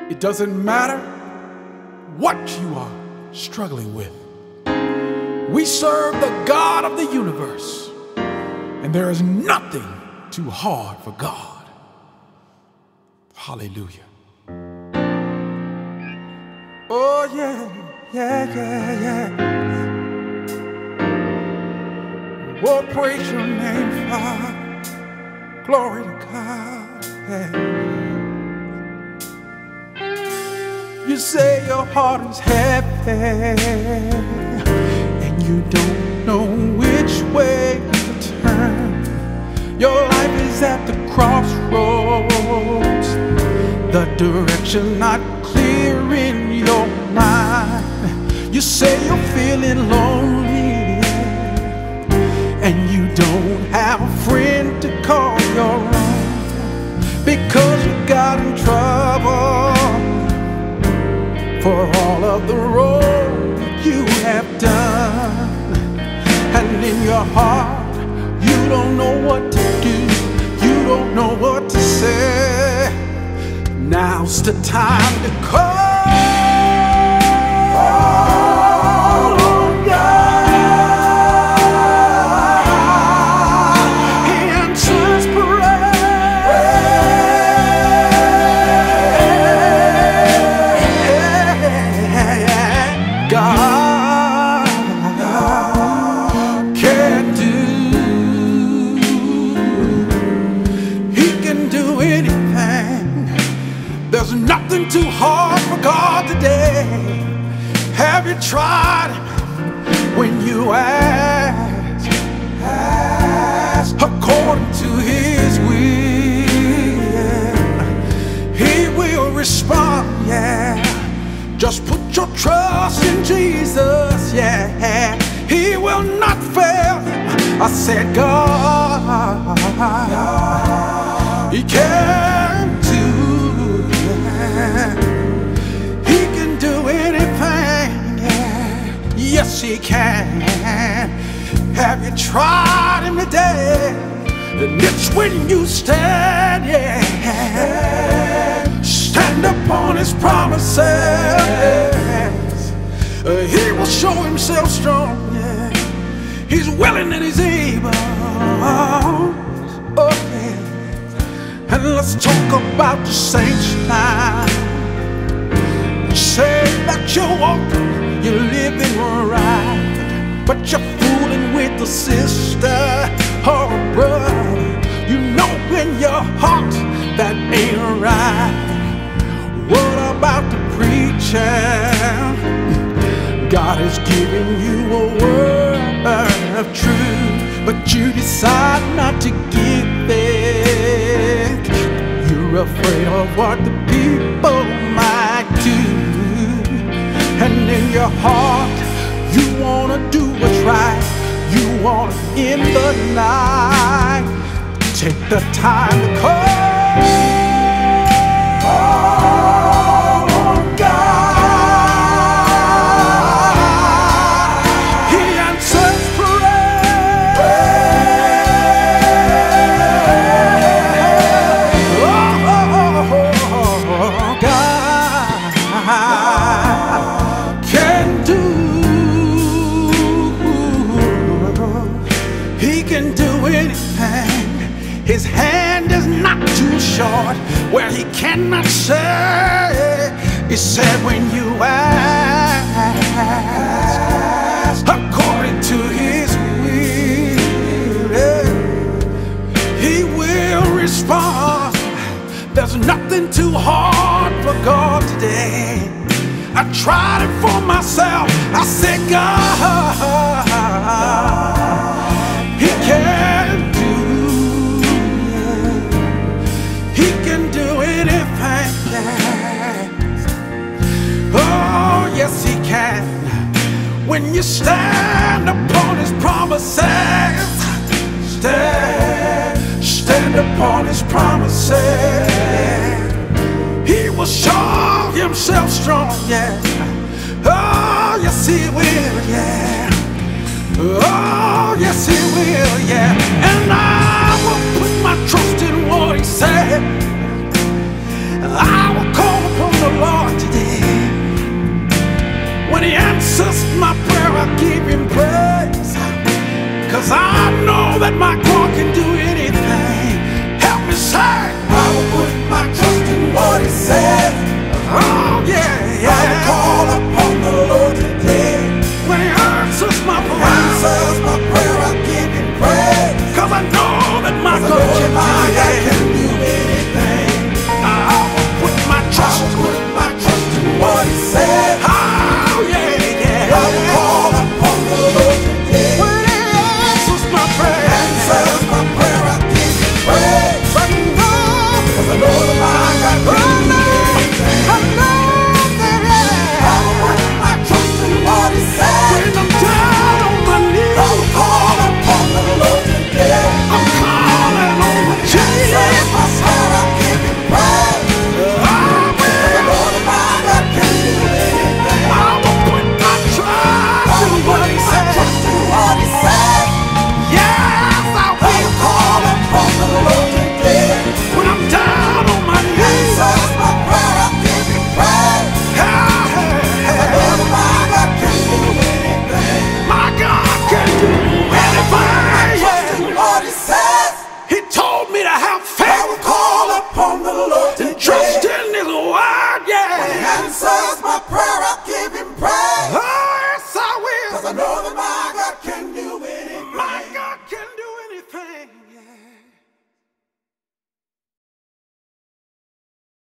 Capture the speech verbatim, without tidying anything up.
It doesn't matter what you are struggling with. We serve the God of the universe, and there is nothing too hard for God. Hallelujah. Oh yeah, yeah, yeah, yeah. Oh, praise your name, Father. Glory to God. Yeah. You say your heart is heavy and you don't know which way to turn. Your life is at the crossroads, the direction not clear in your mind. You say you're feeling lonely and you don't have a friend to call your own because you got in trouble for all of the wrong you have done. And in your heart you don't know what to do, you don't know what to say. Now's the time to call. God, God can do, He can do anything. There's nothing too hard for God today. Have you tried Him when you ask, ask according to His will? He will respond, yeah. Just put your trust in Jesus, yeah. He will not fail. I said God, God He can do, He can do anything, yeah. Yes, He can. Have you tried Him today? And it's when you stand, yeah. Stand upon His promises. Uh, he will show Himself strong, yeah. He's willing and He's able. Oh, yeah. And let's talk about the saints now. Say that you're walking, you're living right, but you're fooling with a sister or a brother. You know in your heart that ain't right. What about the preacher? God has given you a word of truth, but you decide not to give it. You're afraid of what the people might do, and in your heart you wanna do what's right. You wanna end the night. Take the time to call. Call on God. He answers prayer. Oh, God can do. He can do anything. His hand is not too short where He cannot say. He said when you ask according to His will, He will respond. There's nothing too hard for God today. I tried it for myself. I said God, He can do. Oh, yes, He can. When you stand upon His promises, stand, stand upon His promises. He will show Himself strong, yeah. Oh, yes, He will, yeah. Oh, yes, He will, yeah. And I will put my trust in what He said. I will call upon the He answers my prayer, I give him praise. Cause I know that my